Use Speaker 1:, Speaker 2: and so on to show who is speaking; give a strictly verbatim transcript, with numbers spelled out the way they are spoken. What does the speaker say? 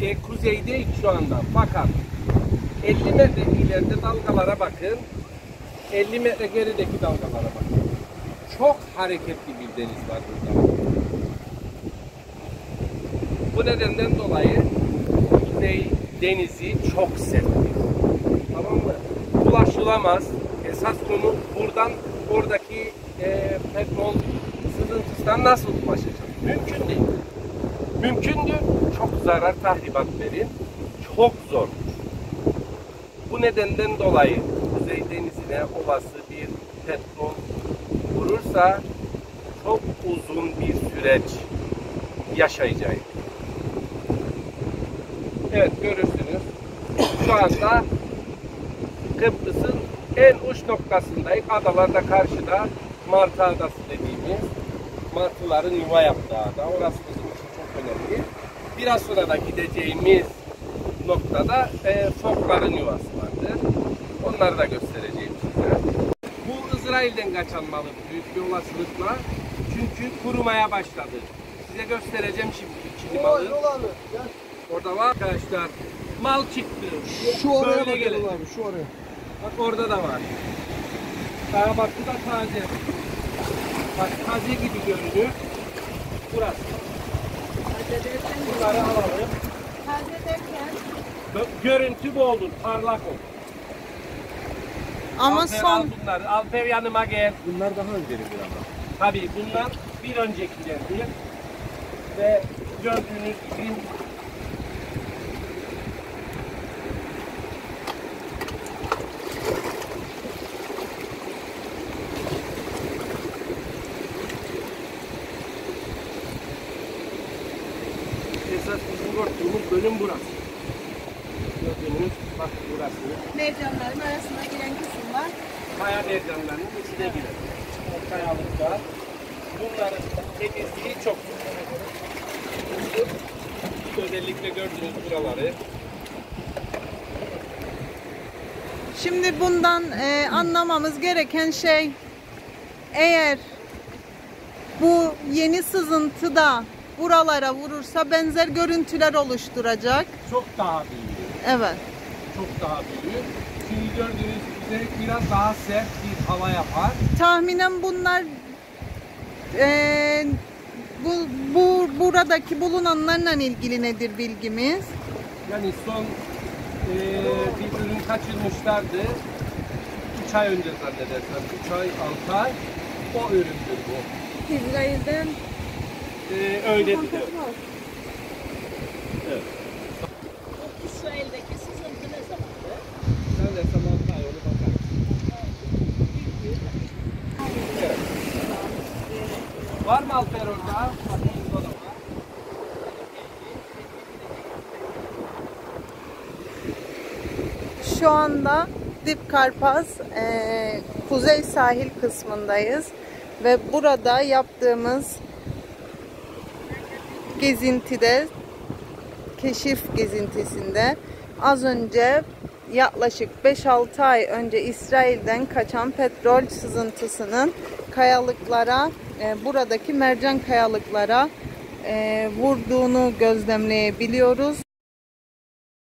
Speaker 1: e, kuzeydeyiz şu anda. Fakat elli metre ileride dalgalara bakın. elli metre gerideki dalgalara bakın. Çok hareketli bir deniz var burada. Bu nedenden dolayı Kuzey Denizi çok serttir. Tamam mı? Ulaşılamaz. Esas konu buradan oradaki e, petrol sızıntısından nasıl ulaşacak? Mümkün değil. Mümkündür. Çok zarar, tahribat verir. Çok zor. Bu nedenden dolayı Kuzey Denizi'ne olası bir petrol vurursa çok uzun bir süreç yaşayacağız. Evet, görürsünüz. Şu anda Kıbrıs'ın en uç noktasındayız. Adalarda karşıda Martı Adası dediğimiz martıların yuva yaptığı ada. Orası bizim için çok önemli. Biraz sonra da gideceğimiz noktada e, fokların yuvası vardır. Onları da göstereceğim size. Bu İsrail'den kaçan malı büyük bir olasılıkla. Çünkü kurumaya başladı. Size göstereceğim şimdi ikili malı. Orada var arkadaşlar. Mal çıktı.
Speaker 2: Şu oraya
Speaker 1: Böyle
Speaker 2: bakalım abi, şu oraya.
Speaker 1: Bak orada da var. Aa, bak bu da taze. Bak taze gibi görünüyor. Burası. Bunları alalım.
Speaker 3: Taze derken?
Speaker 1: Görüntü bu olur, parlak olur.
Speaker 3: Ama
Speaker 1: Alper,
Speaker 3: son...
Speaker 1: al bunları. Alper yanıma gel.
Speaker 2: Bunlar daha öncelidir ama.
Speaker 1: Tabii bunlar bir öncekilerdir. Ve gördüğünüz gibi esas bizim korktuğumuz bölüm burası. Gördüğünüz bak burası.
Speaker 3: Mercanların arasına giren kısım var.
Speaker 1: Kaya mercanlarının içine girer. O kayalıklar. Bunların temizliği çok zor. Özellikle gördüğünüz buraları.
Speaker 3: Şimdi bundan e, anlamamız gereken şey, eğer bu yeni sızıntı da buralara vurursa benzer görüntüler oluşturacak.
Speaker 1: Çok daha büyük.
Speaker 3: Evet.
Speaker 1: Çok daha büyük. Şimdi gördüğünüz üzere biraz daha sert bir hava yapar.
Speaker 3: Tahminen bunlar e, bu, bu buradaki bulunanlarla ilgili nedir bilgimiz?
Speaker 1: Yani son e, bir ürün kaçırmışlardı. üç ay önce zannedersem. üç ay, altı ay. O üründür bu.
Speaker 3: İsrail'den
Speaker 1: E, öyle dedi. Evet.
Speaker 4: İsrail'deki sızıntı ne zamandı?
Speaker 1: Zannedersem altı ay onu bakar. Evet. Var mı Alper orada? Bakayım, o da var.
Speaker 3: Şu anda Dip Karpaz e, kuzey sahil kısmındayız ve burada yaptığımız gezintide, keşif gezintisinde az önce yaklaşık beş altı ay önce İsrail'den kaçan petrol sızıntısının kayalıklara, e, buradaki mercan kayalıklara e, vurduğunu gözlemleyebiliyoruz.